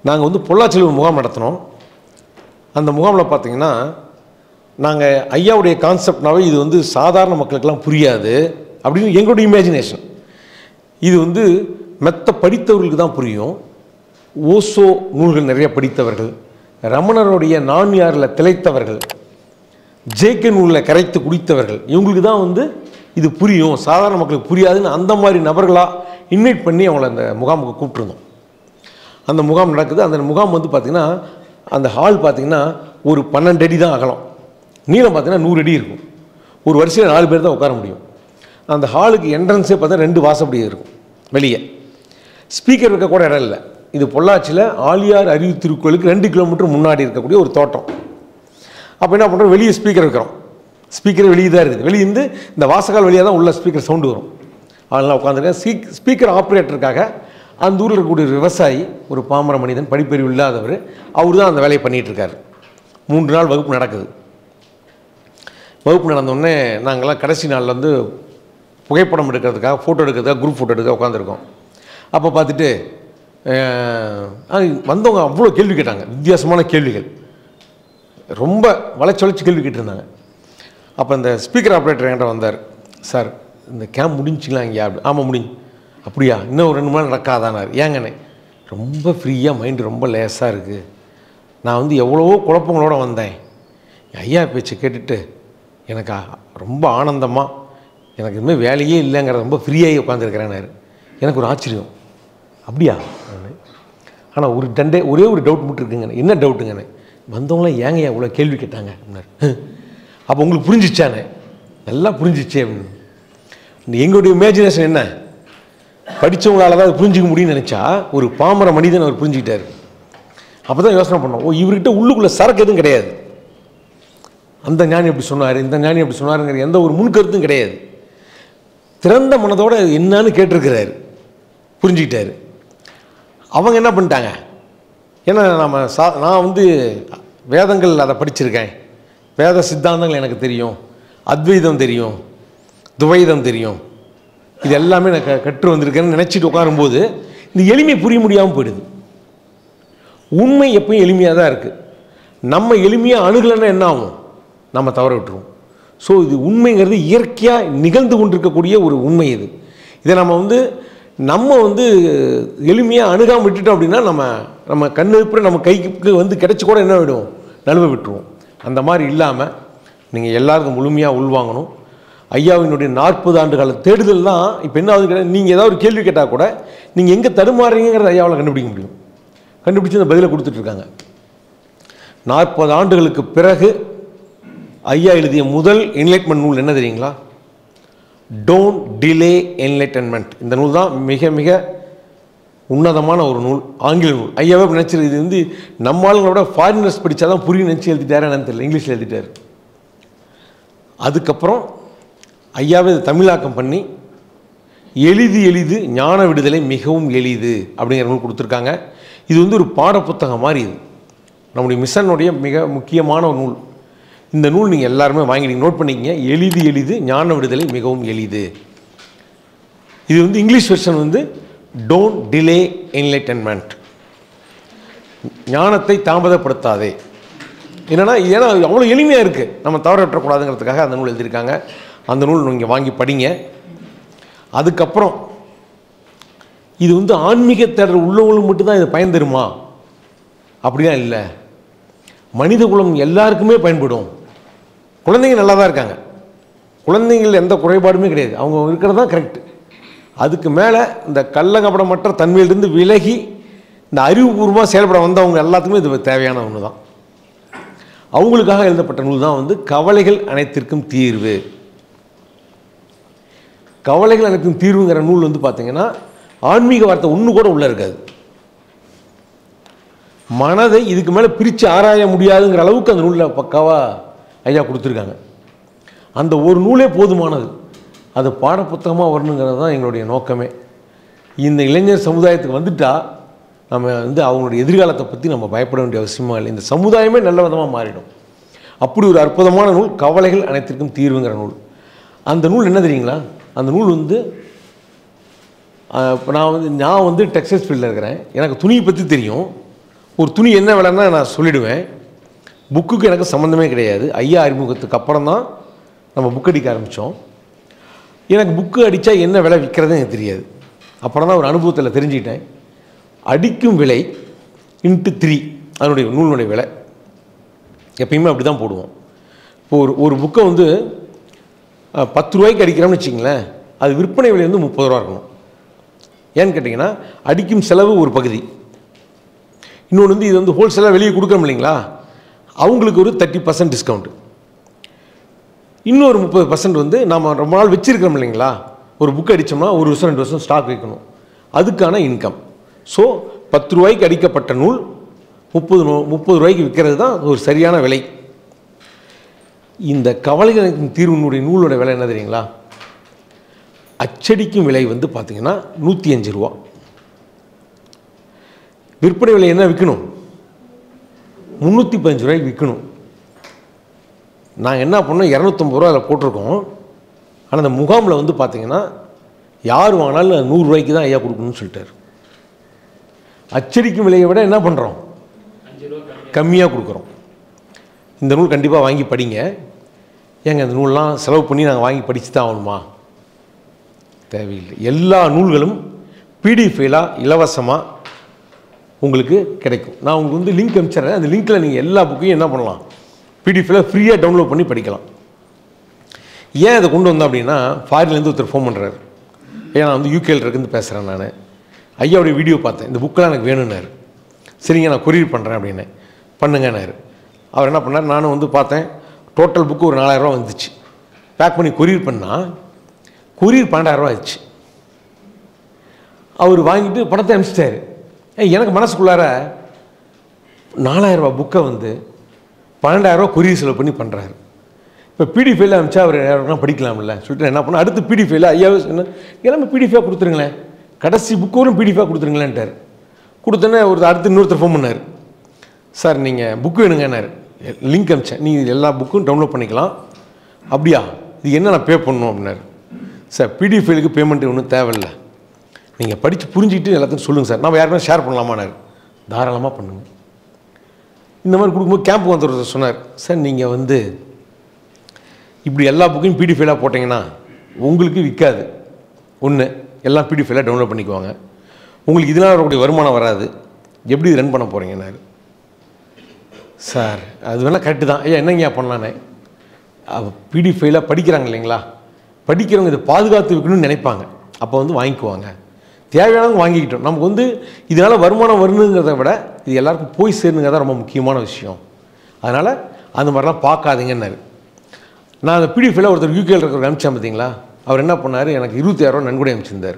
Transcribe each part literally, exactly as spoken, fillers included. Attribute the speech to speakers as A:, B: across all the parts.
A: நாங்கள் வந்து பொள்ளாச்சியில் ஒரு முகாம் நடத்தினோம். அந்த முகாமில் பார்த்தீங்கன்னா நாங்கள் ஐயாவுடைய கான்செப்ட்னாவே இது வந்து சாதாரண மக்களுக்கெல்லாம் புரியாது அப்படின்னு எங்களுடைய இமேஜினேஷன். இது வந்து மெத்த படித்தவர்களுக்கு தான் புரியும். ஓசோ நூல்கள் நிறைய படித்தவர்கள், ரமணருடைய நான்யாரில் திளைத்தவர்கள், ஜேகே நூலில் கரைத்து குடித்தவர்கள், இவங்களுக்கு தான் வந்து இது புரியும், சாதாரண மக்களுக்கு புரியாதுன்னு அந்த மாதிரி நபர்களாக இன்வைட் பண்ணி அவங்கள அந்த முகாமுக்கு கூப்பிட்டுருந்தோம். அந்த முகாம் நடக்குது. அந்த முகாம் வந்து பார்த்திங்கன்னா அந்த ஹால் பார்த்திங்கன்னா ஒரு பன்னெண்டு அடி தான் அகலம், நீளம் பார்த்திங்கன்னா நூறு அடி இருக்கும். ஒரு வரிசையில் நாலு பேர் தான் உட்கார முடியும். அந்த ஹாலுக்கு என்ட்ரன்ஸே பார்த்தா ரெண்டு வாசப்படி இருக்கும். வெளியே ஸ்பீக்கர் இருக்க கூட இடம் இல்லை. இது பொள்ளாச்சியில் ஆழியார் அறிவு திருக்கோயிலுக்கு ரெண்டு கிலோமீட்டர் முன்னாடி இருக்கக்கூடிய ஒரு தோட்டம். அப்போ என்ன பண்ணுறோம், வெளியே ஸ்பீக்கர் வைக்கிறோம். ஸ்பீக்கர் வெளியே தான் இருக்குது. வெளியே இருந்து இந்த வாசகால் வழியாக தான் உள்ள ஸ்பீக்கர் சவுண்டு வரும். அதெல்லாம் உட்காந்துருக்கேன். ஸ்பீக் ஸ்பீக்கர் ஆப்ரேட்டருக்காக அந்த ஊரில் இருக்கக்கூடிய ஒரு விவசாயி, ஒரு பாமர மனிதன், படிப்பறிவு இல்லாதவர், அவர் தான் அந்த வேலையை பண்ணிகிட்ருக்கார். மூன்று நாள் வகுப்பு நடக்குது. வகுப்பு நடந்தோடனே நாங்கள்லாம் கடைசி நாளில் வந்து புகைப்படம் எடுக்கிறதுக்காக, ஃபோட்டோ எடுக்கிறதுக்காக, குரூப் ஃபோட்டோ எடுக்க உட்காந்துருக்கோம். அப்போ பார்த்துட்டு வந்தவங்க அவ்வளோ கேள்வி கேட்டாங்க, வித்தியாசமான கேள்விகள், ரொம்ப வளைச்சி வளைச்சி கேள்வி கேட்டிருந்தாங்க. அப்போ இந்த ஸ்பீக்கர் ஆப்ரேட்டர் என்கிட்ட வந்தார். சார், இந்த கேம்ப் முடிஞ்சிங்களா இங்கே? அப்படி ஆமாம் முடிஞ்சு. அப்படியா, இன்னும் ஒரு ரெண்டு மணி நேரம் நடக்காதானார். ஏங்கண்ணே? ரொம்ப ஃப்ரீயாக, மைண்டு ரொம்ப லேஸாக இருக்குது. நான் வந்து எவ்வளவோ குழப்பங்களோடு வந்தேன், ஐயா பேச்சு கேட்டுட்டு எனக்கு ரொம்ப ஆனந்தமாக, எனக்கு இதுமாதிரி வேலையே இல்லைங்கிற ரொம்ப ஃப்ரீயாகி உட்காந்துருக்கிறேன்னாரு. எனக்கு ஒரு ஆச்சரியம். அப்படியா? ஆனால் ஒரு டண்டே ஒரே ஒரு டவுட் மட்டும் இருக்குங்கண்ணே. என்ன டவுட்டுங்கண்ணே? வந்தவங்களாம் ஏங்க இவ்வளோ கேள்வி கேட்டாங்க அப்படின்னாரு. அப்போ உங்களுக்கு புரிஞ்சிச்சானே? நல்லா புரிஞ்சிச்சே அப்படின்னு. எங்களுடைய இமேஜினேஷன் என்ன, படித்தவங்களால தான் அது புரிஞ்சிக்க முடியும்னு நினச்சா ஒரு பாமர மனிதன் அவர் புரிஞ்சுக்கிட்டார். அப்போ தான் யோசனை பண்ணோம், ஓ இவர்கிட்ட உள்ளுக்குள்ளே சரக்கு எதுவும் கிடையாது. அந்த ஞானி எப்படி சொன்னார், இந்த ஞானி எப்படி சொன்னாருங்கிற எந்த ஒரு முன்கருத்தும் கிடையாது. திறந்த மனதோடு என்னன்னு கேட்டிருக்கிறாரு, புரிஞ்சுக்கிட்டாரு. அவங்க என்ன பண்ணிட்டாங்க, ஏன்னா நம்ம சா நான் வந்து வேதங்கள் அதை படிச்சிருக்கேன், வேத சித்தாந்தங்கள் எனக்கு தெரியும், அத்வைதம் தெரியும், துவைதம் தெரியும், இது எல்லாமே நான் க கற்று வந்திருக்கேன்னு நினச்சிட்டு உட்காரும்போது இந்த எளிமை புரிய முடியாமல் போயிடுது. உண்மை எப்பயும் எளிமையாக தான் இருக்குது. நம்ம எளிமையாக அணுகலைன்னா என்ன ஆகும், நம்ம தவற விட்டுருவோம். ஸோ இது உண்மைங்கிறது இயற்கையாக நிகழ்ந்து கொண்டிருக்கக்கூடிய ஒரு உண்மை. இது இதை நம்ம வந்து நம்ம வந்து எளிமையாக அணுகாமல் விட்டுட்டோம் அப்படின்னா நம்ம நம்ம கண்ணெடுப்புற நம்ம கைக்கு வந்து கிடைச்சி கூட என்ன விடுவோம், நழுவ விட்டுருவோம். அந்த மாதிரி இல்லாமல் நீங்கள் எல்லாருக்கும் முழுமையாக உள்வாங்கணும். ஐயாவினுடைய நாற்பது ஆண்டு கால தேடுதல் தான் இப்போ என்ன ஆகுது கிடையாது. நீங்கள் ஏதாவது ஒரு கேள்வி கேட்டால் கூட நீங்கள் எங்கே தடுமாறுறீங்கிறத ஐயாவில் கண்டுபிடிக்க முடியும். கண்டுபிடிச்சி அந்த பதிலை கொடுத்துட்ருக்காங்க. நாற்பது ஆண்டுகளுக்கு பிறகு ஐயா எழுதிய முதல் என்லைட்மெண்ட் நூல் என்ன தெரியுங்களா? Don't delay enlightenment. இந்த நூல் தான் மிக மிக உன்னதமான ஒரு நூல், ஆங்கில நூல். ஐயாவே நினச்சிரு இது வந்து நம்ம ஆளுங்களோட ஃபாரினர்ஸ் படித்தா தான் புரியும் நினச்சி எழுதிட்டாரு. என்னன்னு தெரியல, இங்கிலீஷில் எழுதிட்டார். அதுக்கப்புறம் ஐயாவே இது தமிழாக்கம் பண்ணி எளிது எளிது ஞான விடுதலை மிகவும் எளிது அப்படிங்கிற நூல் கொடுத்துருக்காங்க. இது வந்து ஒரு பாட புத்தகம் மாதிரி. இது நம்முடைய மிஷனுடைய மிக முக்கியமான ஒரு நூல். இந்த நூல் நீங்கள் எல்லாருமே வாங்கிட்டீங்க, நோட் பண்ணிக்கங்க. எளிது எளிது ஞான விடுதலை மிகவும் எளிது. இது வந்து இங்கிலீஷ் வெர்ஷன் வந்து டோன்ட் டிலே என்லைட்டன்மெண்ட், ஞானத்தை தாமதப்படுத்தாதே. என்னென்னா ஏன்னா அவ்வளோ எளிமையாக இருக்குது, நம்ம தவற விட்டுறக்கூடாதுங்கிறதுக்காக அந்த நூல் எழுதியிருக்காங்க. அந்த நூல் நீங்கள் வாங்கி படிங்க. அதுக்கப்புறம் இது வந்து ஆன்மீக தேடல் உள்ளவங்களுக்கு மட்டும்தான் இது பயன் தருமா அப்படின்னா இல்லை, மனித குலம் எல்லாருக்குமே பயன்படும். குழந்தைங்க நல்லா தான் இருக்காங்க, குழந்தைங்கள் எந்த குறைபாடுமே கிடையாது, அவங்க இருக்கிறது தான் கரெக்டு. அதுக்கு மேலே இந்த கள்ளங்கபடமற்ற தன்மையிலிருந்து விலகி இந்த அறிவுபூர்வமாக செயல்பட வந்தவங்க எல்லாத்துக்குமே இது தேவையான ஒன்று தான். அவங்களுக்காக எழுதப்பட்ட நூல் தான் வந்து கவலைகள் அனைத்திற்கும் தீர்வு. கவலைகள் அனைத்தும் தீர்வுங்கிற நூல் வந்து பார்த்தீங்கன்னா ஆன்மீக வார்த்தை ஒன்று கூட உள்ளே இருக்காது. மனதை இதுக்கு மேலே பிரித்து ஆராய முடியாதுங்கிற அளவுக்கு அந்த நூலில் பக்காவாக ஐயா கொடுத்துருக்காங்க. அந்த ஒரு நூலே போதுமானது. அது பாடப்புத்தகமாக வரணுங்கிறது தான் எங்களுடைய நோக்கமே. இந்த இளைஞர் சமுதாயத்துக்கு வந்துட்டால் நம்ம வந்து அவங்களுடைய எதிர்காலத்தை பற்றி நம்ம பயப்பட வேண்டிய அவசியமாக இல்லை. இந்த சமுதாயமே நல்ல விதமாக மாறிடும். அப்படி ஒரு அற்புதமான நூல் கவலைகள் அனைத்திற்கும் தீர்வுங்கிற நூல். அந்த நூல் என்ன தெரியுங்களா? அந்த நூல் வந்து இப்போ நான் வந்து நான் வந்து டெக்ஸ்டைல்ஸ் ஃபீல்டில் இருக்கிறேன், எனக்கு துணியை பற்றி தெரியும். ஒரு துணி என்ன விலைன்னா நான் சொல்லிவிடுவேன். புக்குக்கு எனக்கு சம்மந்தமே கிடையாது. ஐயா அறிமுகத்துக்கு அப்புறம் தான் நம்ம புக் அடிக்க ஆரம்பித்தோம். எனக்கு புக்கு அடித்தா என்ன விலை விற்கிறதுன்னு எனக்கு தெரியாது. அப்புறம் தான் ஒரு அனுபவத்தில் தெரிஞ்சுக்கிட்டேன். அடிக்கும் விலை இன்ட்டு த்ரீ அதனுடைய நூலினுடைய விலை எப்பயுமே அப்படி தான் போடுவோம். இப்போ ஒரு ஒரு புக்கை வந்து பத்து ரூபாய்க்கு அடிக்கிறோம்னு வச்சிங்களேன், அது விற்பனை விலை வந்து முப்பது ரூபா இருக்கணும். ஏன்னு கேட்டிங்கன்னா அடிக்கும் செலவு ஒரு பகுதி, இன்னொன்று வந்து இது வந்து ஹோல்சேலாக வெளியே கொடுக்குறோம் இல்லைங்களா, அவங்களுக்கு ஒரு தேர்ட்டி பர்சன்ட் டிஸ்கவுண்ட்டு, இன்னொரு முப்பது பர்சன்ட் வந்து நம்ம ரொம்ப நாள் வச்சுருக்கிறோம் இல்லைங்களா. ஒரு புக் அடித்தோம்னா ஒரு வருஷம் ரெண்டு வருஷம் ஸ்டாக் வைக்கணும், அதுக்கான இன்கம். ஸோ பத்து ரூபாய்க்கு அடிக்கப்பட்ட நூல் முப்பது நூ முப்பது ரூபாய்க்கு விற்கிறது தான் ஒரு சரியான விலை. இந்த கவலைகளின் தீர்வினுடைய நூலோட விலை என்ன தெரியுங்களா? அச்சடிக்கும் விலை வந்து பார்த்திங்கன்னா நூற்றி அஞ்சு ரூபா. விற்பனை விலை என்ன விற்கணும்? முந்நூற்றி பதினஞ்சு ரூபாய்க்கு விற்கணும். நாங்கள் என்ன பண்ணோம், இரநூத்தம்பது ரூபா அதில் போட்டிருக்கோம். ஆனால் அந்த முகாமில் வந்து பார்த்திங்கன்னா யார் வாங்கினாலும் நூறுரூவாய்க்கு தான் ஐயா கொடுக்கணும்னு சொல்லிட்டார். அச்சடிக்கும் விலையை விட என்ன பண்ணுறோம், கம்மியாக கொடுக்குறோம். இந்த நூல் கண்டிப்பாக வாங்கி படிங்க. ஏங்க இந்த நூல்லாம் செலவு பண்ணி நாங்கள் வாங்கி படித்து தான் ஆகணுமா? தேவையில்லை. எல்லா நூல்களும் பிடிஎஃப் ஃபைலாக இலவசமாக உங்களுக்கு கிடைக்கும். நான் உங்களுக்கு வந்து லிங்க் அனுப்பிச்சிட்றேன். அந்த லிங்க்கில் நீங்கள் எல்லா புக்கையும் என்ன பண்ணலாம், பிடிஎஃபில் ஃப்ரீயாக டவுன்லோட் பண்ணி படிக்கலாம். ஏன் அதை கொண்டு வந்தோம் அப்படின்னா, ஃபாரின்லேருந்து ஒருத்தர் ஃபோன் பண்ணுறாரு. ஏன் நான் வந்து யூகேல இருந்து பேசுகிறேன், நான் ஐயாவுடைய வீடியோ பார்த்தேன், இந்த புக்கெலாம் எனக்கு வேணும்னாரு. சரிங்க நான் கொரியர் பண்ணுறேன் அப்படின்னு. பண்ணுங்கன்னாரு. அவர் என்ன பண்ணார், நானும் வந்து பார்த்தேன், டோட்டல் புக்கு ஒரு நாலாயிரரூவா வந்துச்சு. பேக் பண்ணி கொரியர் பண்ணால் கொரியர் பன்னெண்டாயிரரூவா ஆயிடுச்சு. அவர் வாங்கிட்டு பணத்தை அனுப்பிச்சிட்டாரு. எனக்கு மனசுக்குள்ளார நாலாயிரரூவா புக்கை வந்து பன்னெண்டாயிரரூவா கொரியர் செலவு பண்ணி பண்ணுறாரு. இப்போ பிடிஎஃப் ஃபைலில் அனுப்பிச்சா அவர் யாருன்னா படிக்கலாம்ல சொல்லிட்டு என்ன பண்ணால், அடுத்து பிடிஎஃப் ஃபைலில் ஐயாவே சொன்ன எல்லாமே பிடிஎஃபாக கொடுத்துருங்களேன், கடைசி புக்கு வரும் பிடிஎஃபாக கொடுத்துருங்களேன்ட்டார். கொடுத்தோன்னே ஒரு அடுத்து இன்னொருத்தர் ஃபோன் பண்ணார். சார் நீங்கள் புக்கு வேணுங்கன்னாரு. லிங்க் அனுப்பிச்சேன், நீங்கள் எல்லா புக்கும் டவுன்லோட் பண்ணிக்கலாம். அப்படியா, இது என்ன நான் பே பண்ணணும் அப்படின்னாரு. சார் பிடிஎஃப் ஃபைலுக்கு பேமெண்ட் ஒன்றும் தேவையில்லை, நீங்கள் படித்து புரிஞ்சுக்கிட்டு எல்லாத்தையும் சொல்லுங்கள் சார், நம்ம யாருமே ஷேர் பண்ணலாமான்னாரு. தாராளமாக பண்ணுங்கள். இந்த மாதிரி கொடுக்கும்போது கேம்ப் வந்து சொன்னார், சார் நீங்கள் வந்து இப்படி எல்லா புக்கையும் பிடிஎஃப் ஃபைலாக போட்டிங்கன்னா உங்களுக்கு விற்காது. ஒன்று, எல்லாம் பிடிஎஃப் ஃபைலாக டவுன்லோட் பண்ணிக்குவாங்க, உங்களுக்கு இதனால் வரக்கூடிய வருமானம் வராது, எப்படி ரன் பண்ண போகிறீங்கன்னாரு. சார் அது வேணால் கரெக்டு தான் ஐயா, என்னங்க பண்ணலானே. பிடிஎஃப் ஃபைலாக படிக்கிறாங்க இல்லைங்களா, படிக்கிறவங்க இதை பாதுகாத்து வைக்கணும்னு நினைப்பாங்க, அப்போ வந்து வாங்கிக்குவாங்க. தேவையானவங்க வாங்கிக்கிட்டோம். நமக்கு வந்து இதனால் வருமானம் வரணுங்கிறத விட இது எல்லாருக்கும் போய் சேருங்கிறத ரொம்ப முக்கியமான விஷயம். அதனால் அந்த மாதிரிலாம் பார்க்காதீங்கன்னாரு. நான் அந்த பிடிஎஃப் ஃபைலாக ஒருத்தர் யூகேல இருக்கிற அனுப்பிச்சேன் பார்த்தீங்களா, அவர் என்ன பண்ணார், எனக்கு இருபத்தாயிரரூவா நன்கொடை அனுப்பிச்சிருந்தார்.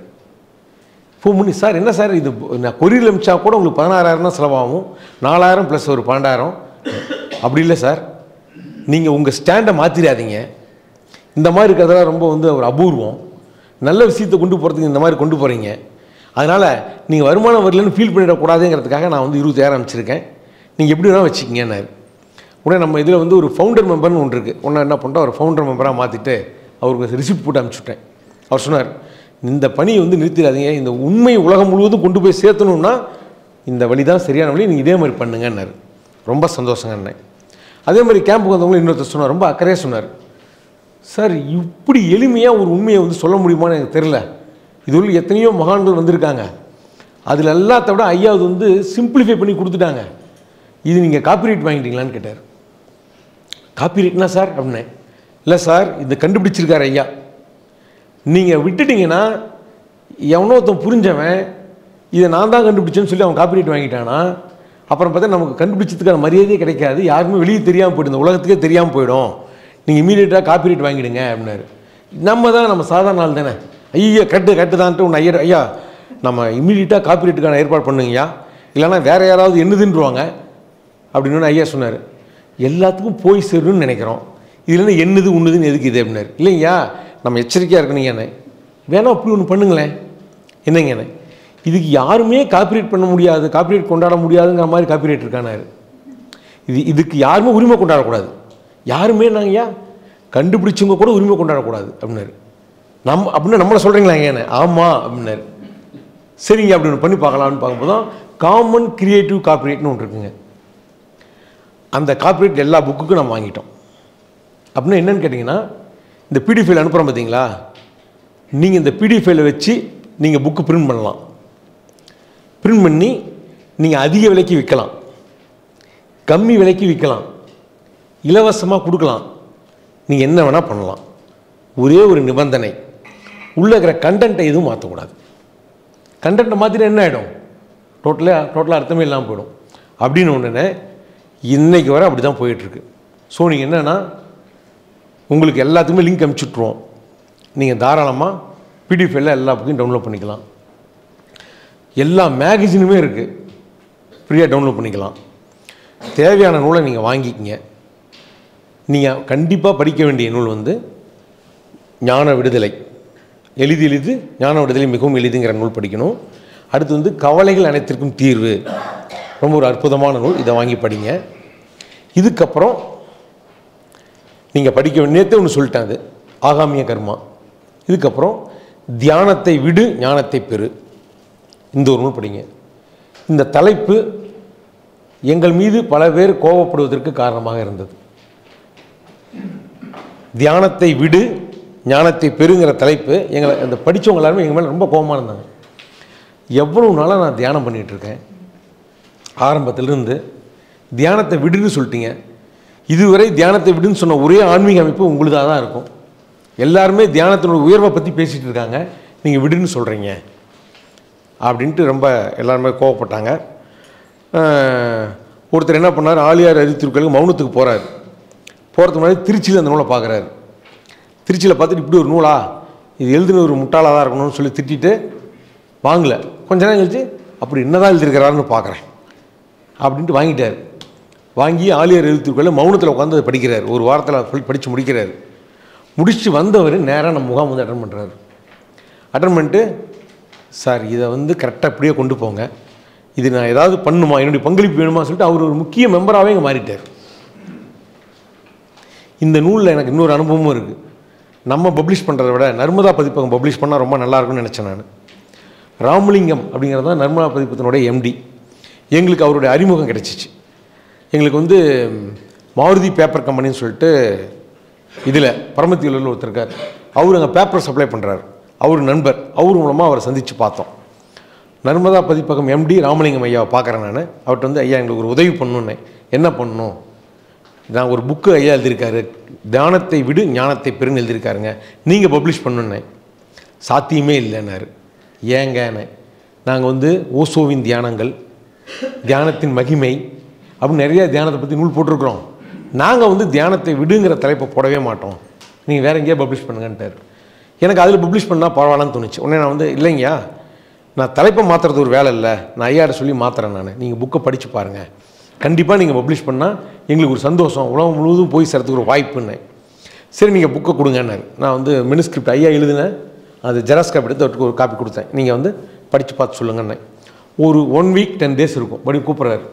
A: ஃபோன் பண்ணி, சார் என்ன சார் இது, நான் கொரியரில் அனுப்பிச்சா கூட உங்களுக்கு பதினாறாயிரம் தான் செலவாகும், நாலாயிரம் ப்ளஸ் ஒரு பன்னெண்டாயிரம். அப்படி இல்லை சார், நீங்கள் உங்கள் ஸ்டாண்டை மாற்றிடாதீங்க, இந்த மாதிரி இருக்கிறதெல்லாம் ரொம்ப வந்து ஒரு அபூர்வம், நல்ல விஷயத்தை கொண்டு போகிறதுக்கு இந்த மாதிரி கொண்டு போகிறீங்க, அதனால் நீங்கள் வருமானம் வரலன்னு ஃபீல் பண்ணிடக்கூடாதுங்கிறதுக்காக நான் வந்து இருபத்தாயிரம் அனுப்பிச்சிருக்கேன், நீங்கள் எப்படி வேணால் வச்சுக்கிங்கன்னாரு. உடனே நம்ம இதில் வந்து ஒரு ஃபவுண்டர் மெம்பர்னு ஒன்று இருக்குது, ஒன்று என்ன பண்ணிட்டோம், ஒரு ஃபவுண்டர் மெம்பராக மாற்றிட்டு அவருக்கு ரிசிப்ட் போட்டு அனுப்பிச்சுட்டேன். அவர் சொன்னார், இந்த பணியை வந்து நிறுத்திடாதீங்க, இந்த உண்மை உலகம் முழுவதும் கொண்டு போய் சேர்த்தணுன்னா இந்த வழி தான் சரியான வழி, நீங்கள் இதே மாதிரி பண்ணுங்கன்னாரு. ரொம்ப சந்தோஷங்கண்ணே. அதே மாதிரி கேம்புக்கு வந்தவங்களும் இன்னொருத்தர் சொன்னார், ரொம்ப அக்கறையாக சொன்னார், சார் இப்படி எளிமையாக ஒரு உண்மையை வந்து சொல்ல முடியுமான்னு எனக்கு தெரில, இது உள்ள எத்தனையோ மகான்கள் வந்திருக்காங்க, அதில் எல்லாத்த விட ஐயாவது வந்து சிம்பிளிஃபை பண்ணி கொடுத்துட்டாங்க, இது நீங்கள் காப்பிரைட் வாங்கிட்டீங்களான்னு கேட்டார். காப்பிரைட்னா சார் அப்படின்னேன். இல்லை சார், இது கண்டுபிடிச்சிருக்கார் ஐயா, நீங்கள் விட்டுட்டிங்கன்னா எவனோ ஒருத்தன் புரிஞ்சவன் இதை நான் தான் கண்டுபிடிச்சேன்னு சொல்லி அவன் காப்பிரைட் வாங்கிட்டானா, அப்புறம் பார்த்தா நமக்கு கண்டுபிடிச்சதுக்கான மரியாதையே கிடைக்காது, யாருமே வெளியே தெரியாமல் போய்டும், இந்த உலகத்துக்கே தெரியாமல் போயிடும், நீங்கள் இமீடியட்டாக காப்பிரைட் வாங்கிடுங்க அப்படின்னாரு. நம்ம தான் நம்ம சாதாரண நாள் தானே, ஐயா கட்டு கட்டு தான்ட்டு ஒன்று ஐயா ஐயா நம்ம இமீடியட்டாக காப்பிரைட்டுக்கான ஏற்பாடு பண்ணுங்கய்யா, இல்லைன்னா வேறு யாராவது என்னதுன்றுவாங்க அப்படின்னு ஐயா சொன்னார். எல்லாத்துக்கும் போய் சேரணும்னு நினைக்கிறோம், இதுலேருந்து என்னது உண்ணுதுன்னு எதுக்கு இது அப்படின்னாரு. இல்லைங்கய்யா நம்ம எச்சரிக்கையாக இருக்கணுங்க என்ன, வேணா அப்படி ஒன்று பண்ணுங்களேன். என்னங்க என்ன, இதுக்கு யாருமே காப்பிரைட் பண்ண முடியாது, காப்பிரைட் கொண்டாட முடியாதுங்கிற மாதிரி காப்பிரைட் இருக்கானாரு. இது இதுக்கு யாருமே உரிமை கொண்டாடக்கூடாது, யாருமே நாங்கய்யா கண்டுபிடிச்சவங்க கூட உரிமை கொண்டாடக்கூடாது அப்படின்னாரு. நம் அப்படின்னு நம்மளை சொல்கிறீங்களா என்ன, ஆமாம் அப்படின்னாரு. சரிங்க அப்படி ஒன்று பண்ணி பார்க்கலான்னு பார்க்கும்போது தான் காமன் கிரியேட்டிவ் கார்ப்பரேட்னு ஒன்று இருக்குங்க. அந்த கார்ப்பரேட் எல்லா புக்குக்கும் நம்ம வாங்கிட்டோம். அப்படின்னா என்னென்னு கேட்டிங்கன்னா, இந்த பிடிஎஃப் ஃபைல் அனுப்புகிறோம் பார்த்தீங்களா, நீங்கள் இந்த பிடிஎஃப் ஃபைலை வச்சு நீங்கள் புக்கு பிரிண்ட் பண்ணலாம். பிரிண்ட் பண்ணி நீங்கள் அதிக விலைக்கு விற்கலாம், கம்மி விலைக்கு விற்கலாம், இலவசமாக கொடுக்கலாம், நீங்கள் என்ன வேணால் பண்ணலாம். ஒரே ஒரு நிபந்தனை, உள்ளே இருக்கிற கண்டென்ட்டை எதுவும் மாற்றக்கூடாது. கண்டென்ட்டை மாற்றினா என்ன ஆகிடும், டோட்டலாக டோட்டலாக அர்த்தமே இல்லாமல் போயிடும். அப்படின்னு ஒன்றுனே இன்றைக்கு வரை அப்படி தான் போயிட்டுருக்கு. ஸோ நீங்கள் என்னென்னா, உங்களுக்கு எல்லாத்துக்குமே லிங்க் அனுப்பிச்சுட்ருவோம். நீங்கள் தாராளமாக பிடிஎஃப் ஃபைலில் எல்லா புக்கையும் டவுன்லோட் பண்ணிக்கலாம். எல்லா மேகசினுமே இருக்குது, ஃப்ரீயாக டவுன்லோட் பண்ணிக்கலாம். தேவையான நூலை நீங்கள் வாங்கிக்கிங்க. நீங்கள் கண்டிப்பாக படிக்க வேண்டிய நூல் வந்து ஞான விடுதலை, எளிது எளிது ஞான விடுதலை மிகவும் எளிதுங்கிற நூல் படிக்கணும். அடுத்து வந்து கவலைகள் அனைத்திற்கும் தீர்வு, ரொம்ப ஒரு அற்புதமான நூல், இதை வாங்கி படிங்க. இதுக்கப்புறம் நீங்கள் படிக்க வேண்டியதே ஒன்று சொல்லிட்டேன், அது ஆகாமிய கர்மா. இதுக்கப்புறம் தியானத்தை விடு ஞானத்தை பெறு, இந்த ஒரு நூல் படிங்க. இந்த தலைப்பு எங்கள் மீது பல பேர் கோபப்படுவதற்கு காரணமாக இருந்தது. தியானத்தை விடு ஞானத்தை பெறுங்கிற தலைப்பு எங்களை அந்த படித்தவங்க எல்லாருமே எங்கள் மேலே ரொம்ப கோபமாக இருந்தாங்க. எவ்வளவு நாளாக நான் தியானம் பண்ணிகிட்ருக்கேன், ஆரம்பத்திலிருந்து தியானத்தை விடுன்னு சொல்லிட்டீங்க. இதுவரை தியானத்தை விடுன்னு சொன்ன ஒரே ஆன்மீக அமைப்பு உங்களுதாக தான் இருக்கும். எல்லாருமே தியானத்தினோட உயர்வை பற்றி பேசிகிட்டு இருக்காங்க, நீங்கள் விடுன்னு சொல்கிறீங்க அப்படின்ட்டு ரொம்ப எல்லாருமே கோவப்பட்டாங்க. ஒருத்தர் என்ன பண்ணார், ஆழியார் அறிவித்திருக்களுக்கு மௌனத்துக்கு போகிறார். போகிறதுக்கு முன்னாடி திருச்சியில் அந்த நூலை பார்க்குறாரு. திருச்சியில் பார்த்துட்டு இப்படி ஒரு நூலா, இது எழுதுன ஒரு முட்டாளாக தான் இருக்கணும்னு சொல்லி திட்டிட்டு வாங்கலை. கொஞ்ச நேரம் கழிச்சு அப்படி என்ன தான் எழுதியிருக்கிறாருன்னு பார்க்குறேன் அப்படின்ட்டு வாங்கிட்டார். வாங்கி ஆழியார் அறிவித்திருக்களில் மௌனத்தில் உட்காந்து அதை படிக்கிறார். ஒரு வாரத்தில் படித்து முடிக்கிறார். முடிச்சுட்டு வந்தவர் நேராக நம்ம முகாம் வந்து அட்டன் பண்ணுறாரு. அட்டன் பண்ணிட்டு, சார் இதை வந்து கரெக்டாக அப்படியே கொண்டு போங்க, இது நான் ஏதாவது பண்ணுமா, என்னுடைய பங்களிப்பு வேணுமா சொல்லிட்டு அவர் ஒரு முக்கிய மெம்பராகவே இங்கே மாறிட்டார். இந்த நூலில் எனக்கு இன்னொரு அனுபவமும் இருக்குது. நம்ம பப்ளிஷ் பண்ணுறத விட நர்மதா பதிப்பகம் பப்ளிஷ் பண்ணால் ரொம்ப நல்லாயிருக்கும்னு நினச்சேன் நான். ராமலிங்கம் அப்படிங்கிறது தான் நர்மதா பதிப்பகத்தினுடைய எம்டி. எங்களுக்கு அவருடைய அறிமுகம் கிடச்சிச்சு. எங்களுக்கு வந்து மாருதி பேப்பர் கம்பெனின்னு சொல்லிட்டு இதில் பரமத்தியூரில் ஒருத்தர் இருக்கார், அவர் அங்கே பேப்பர் சப்ளை பண்ணுறாரு. அவர் நண்பர், அவர் மூலமாக அவரை சந்தித்து பார்த்தோம். நர்மதா பதிப்பகம் எம்டி ராமலிங்கம் ஐயாவை பார்க்குறேன் நான். அவர்கிட்ட வந்து, ஐயா எங்களுக்கு ஒரு உதவி பண்ணணுன்னே. என்ன பண்ணணும், நான் ஒரு புக்கு ஐயா எழுதியிருக்காரு, தியானத்தை விடு ஞானத்தை பெருன்னு எழுதியிருக்காருங்க, நீங்கள் பப்ளிஷ் பண்ணணுன்னே. சாத்தியமே இல்லைன்னாரு. ஏங்கண்ணே, நாங்கள் வந்து ஓசோவின் தியானங்கள், தியானத்தின் மகிமை அப்படின்னு நிறைய தியானத்தை பற்றி நூல் போட்டிருக்கிறோம். நாங்கள் வந்து தியானத்தை விடுங்கிற தலைப்பை போடவே மாட்டோம், நீங்கள் வேறு எங்கேயா பப்ளிஷ் பண்ணுங்கன்ட்டார். எனக்கு அதில் பப்ளிஷ் பண்ணால் பரவாயில்லன்னு தோணுச்சு. உடனே நான் வந்து, இல்லைங்கய்யா நான் தலைப்பை மாற்றுறது ஒரு வேலை இல்லை, நான் ஐயாட்ட சொல்லி மாற்றுறேன் நான், நீங்கள் புக்கை படித்து பாருங்கள், கண்டிப்பாக நீங்கள் பப்ளிஷ் பண்ணால் எங்களுக்கு ஒரு சந்தோஷம், உலகம் முழுவதும் போய் சேர்த்துக்கு ஒரு வாய்ப்புன்னு. சரி நீங்கள் புக்கை கொடுங்கன்னாரு. நான் வந்து மெனுஸ்கிரிப்ட் ஐயா எழுதினேன், அது ஜெராக்ஸ் காப்பி எடுத்து அவருக்கு ஒரு காப்பி கொடுத்தேன், நீங்கள் வந்து படித்து பார்த்து சொல்லுங்கண்ணே. ஒரு ஒன் வீக் டென் டேஸ் இருக்கும். படி கூப்பிட்றாரு,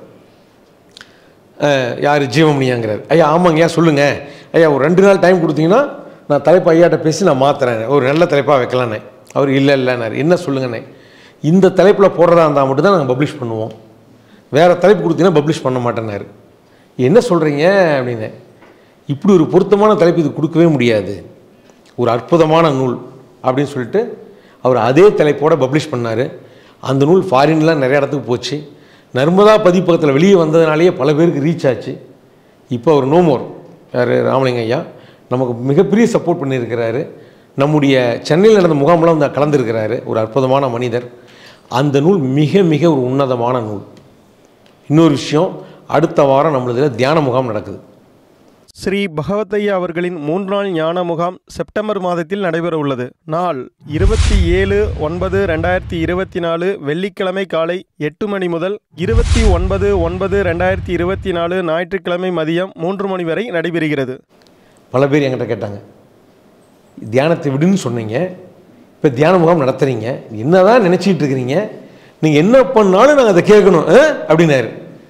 A: யார் ஜீவமணியாங்கிறார். ஐயா ஆமாங்கய்யா சொல்லுங்கள் ஐயா, ஒரு ரெண்டு நாள் டைம் கொடுத்தீங்கன்னா நான் தலைப்பு ஐயாட்ட பேசி நான் மாற்றுறேன், ஒரு நல்ல தலைப்பாக வைக்கலான்னே. அவர் இல்லை இல்லைன்னாரு. என்ன சொல்லுங்கண்ணே, இந்த தலைப்பில் போடுறதா இருந்தால் மட்டும் தான் நாங்கள் பப்ளிஷ் பண்ணுவோம், வேறு தலைப்பு கொடுத்தீங்கன்னா பப்ளிஷ் பண்ண மாட்டேன்னாரு. என்ன சொல்கிறீங்க அப்படின்னு. இப்படி ஒரு பொருத்தமான தலைப்பு இது கொடுக்கவே முடியாது, ஒரு அற்புதமான நூல் அப்படின்னு சொல்லிட்டு அவர் அதே தலைப்போடு பப்ளிஷ் பண்ணார். அந்த நூல் ஃபாரின்லாம் நிறைய இடத்துக்கு போச்சு. நர்மதா பதிப்பகத்தில் வெளியே வந்ததுனாலேயே பல பேருக்கு ரீச் ஆச்சு. இப்போ அவர் நோமோர், யார் ராமலிங்க ஐயா நமக்கு மிகப்பெரிய சப்போர்ட் பண்ணியிருக்கிறாரு. நம்முடைய சென்னையில் நடந்த முகாமெல்லாம் வந்து கலந்துருக்கிறாரு. ஒரு அற்புதமான மனிதர். அந்த நூல் மிக மிக ஒரு உன்னதமான நூல். இன்னொரு விஷயம், அடுத்த வாரம் நம்மளதில் தியான முகாம் நடக்குது.
B: ஸ்ரீ பகவத்தையா அவர்களின் மூன்று நாள் ஞான முகாம் செப்டம்பர் மாதத்தில் நடைபெற உள்ளது. நாள் இருபத்தி ஏழு ஒன்பது ரெண்டாயிரத்தி இருபத்தி நாலு வெள்ளிக்கிழமை காலை எட்டு மணி முதல் இருபத்தி ஒன்பது ஒன்பது ரெண்டாயிரத்தி இருபத்தி நாலு ஞாயிற்றுக்கிழமை மதியம் மூன்று மணி வரை நடைபெறுகிறது.
A: பல பேர் என்கிட்ட கேட்டாங்க, தியானத்தை விடுன்னு சொன்னீங்க, இப்போ தியான முகாம் நடத்துகிறீங்க, என்ன தான் நினச்சிக்கிட்டு இருக்கிறீங்க, நீங்கள் என்ன பண்ணாலும் நாங்கள் அதை கேட்கணும் அப்படின்னாரு.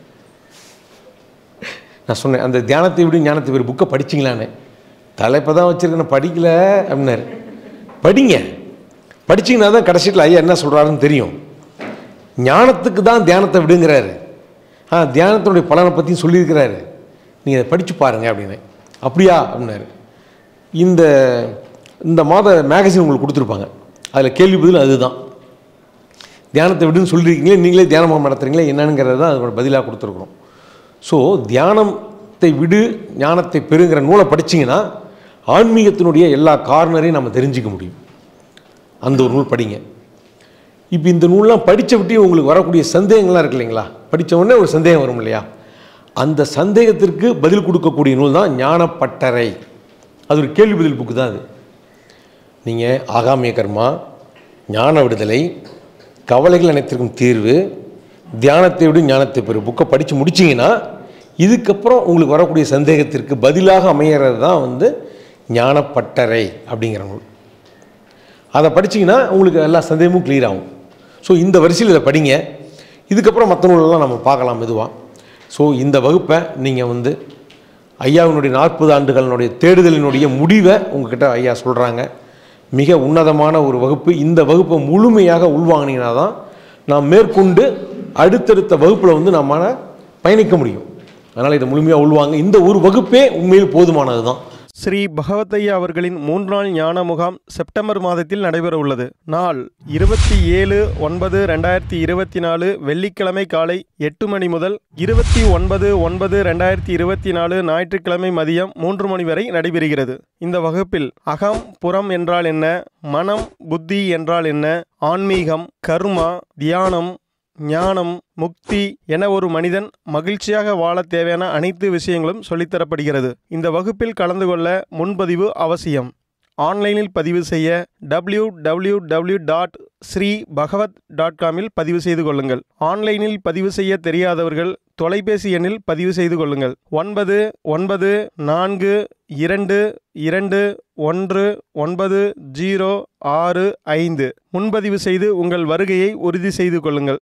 A: நான் சொன்னேன், அந்த தியானத்தை விடு ஞானத்தை விடு புக்கை படிச்சிங்களான்னு. தலைப்பை தான் வச்சுருக்கேன், படிக்கல அப்படின்னாரு. படிங்க, படிச்சிங்கன்னா தான் கடைசியில் ஐயா என்ன சொல்கிறாருன்னு தெரியும். ஞானத்துக்கு தான் தியானத்தை விடுங்கிறாரு. ஆ தியானத்தினுடைய பலனை பற்றியும் சொல்லியிருக்கிறாரு, நீங்கள் அதை படித்து பாருங்கள் அப்படின்னு. அப்படியா அப்படின்னாரு. இந்த இந்த மாத மேகசின் உங்களுக்கு கொடுத்துருப்பாங்க, அதில் கேள்வி பதில் அதுதான். தியானத்தை விடுன்னு சொல்லியிருக்கீங்களே, நீங்களே தியானமாக நடத்துகிறீங்களே என்னங்கிறது தான் அதோட பதிலாக கொடுத்துருக்குறோம். ஸோ தியானத்தை விடு ஞானத்தை பெறுங்கிற நூலை படிச்சிங்கன்னா ஆன்மீகத்தினுடைய எல்லா கார்னரையும் நம்ம தெரிஞ்சிக்க முடியும். அந்த ஒரு நூல் படிங்க. இப்போ இந்த நூல்லாம் படித்த விட்டு உங்களுக்கு வரக்கூடிய சந்தேகங்கள்லாம் இருக்கு இல்லைங்களா, படித்த உடனே ஒரு சந்தேகம் வரும் இல்லையா, அந்த சந்தேகத்திற்கு பதில் கொடுக்கக்கூடிய நூல் தான் ஞானப்பட்டறை. அது ஒரு கேள்வி பதில் புக்கு தான் அது. நீங்கள் ஆகாமிய கர்மா, ஞான விடுதலை, கவலைகள் அனைத்திற்கும் தீர்வு, தியானத்தை விட ஞானத்தை பெறு புக்கை படித்து முடிச்சிங்கன்னா இதுக்கப்புறம் உங்களுக்கு வரக்கூடிய சந்தேகத்திற்கு பதிலாக அமைகிறது தான் வந்து ஞானப்பட்டறை அப்படிங்கிற நூல். அதை படிச்சிங்கன்னா உங்களுக்கு எல்லா சந்தேகமும் கிளியர் ஆகும். ஸோ இந்த வரிசையில் இதை படிங்க. இதுக்கப்புறம் மற்ற நூலெல்லாம் நம்ம பார்க்கலாம் மெதுவாக. ஸோ இந்த வகுப்பை நீங்கள் வந்து ஐயாவினுடைய நாற்பது ஆண்டுகளினுடைய தேடுதலினுடைய முடிவை உங்ககிட்ட ஐயா சொல்கிறாங்க. மிக உன்னதமான ஒரு வகுப்பு. இந்த வகுப்பை முழுமையாக உள்வாங்கினீங்கன்னா தான் நாம் மேற்கொண்டு அடுத்தடுத்த வகுப்பில் வந்து நம்மளால் பயணிக்க முடியும். அதனால் இதை முழுமையாக உள்வாங்க. இந்த ஒரு வகுப்பே உண்மையில் போதுமானது தான்.
B: ஸ்ரீ பகவத்தையா அவர்களின் மூன்று நாள் ஞான முகாம் செப்டம்பர் மாதத்தில் நடைபெற உள்ளது. நாள் இருபத்தி ஏழு ஒன்பது ரெண்டாயிரத்தி இருபத்தி நாலு வெள்ளிக்கிழமை காலை எட்டு மணி முதல் இருபத்தி ஒன்பது ஒன்பது ரெண்டாயிரத்தி இருபத்தி நாலு ஞாயிற்றுக்கிழமை மதியம் மூன்று மணி வரை நடைபெறுகிறது. இந்த வகுப்பில் அகம் புறம் என்றால் என்ன, மனம் புத்தி என்றால் என்ன, ஆன்மீகம், கர்மா, தியானம், ஞானம், முக்தி என ஒரு மனிதன் மகிழ்ச்சியாக வாழ தேவையான அனைத்து விஷயங்களும் சொல்லித்தரப்படுகிறது. இந்த வகுப்பில் கலந்து கொள்ள முன்பதிவு அவசியம். ஆன்லைனில் பதிவு செய்ய W W W dot Shri Bhagavad dot காமில் பதிவு செய்து கொள்ளுங்கள். ஆன்லைனில் பதிவு செய்ய தெரியாதவர்கள் தொலைபேசி எண்ணில் பதிவு செய்து கொள்ளுங்கள். ஒன்பது ஒன்பது நான்கு இரண்டு இரண்டு ஒன்று ஒன்பது ஜீரோ ஆறு ஐந்து முன்பதிவு செய்து உங்கள் வருகையை உறுதி செய்து கொள்ளுங்கள்.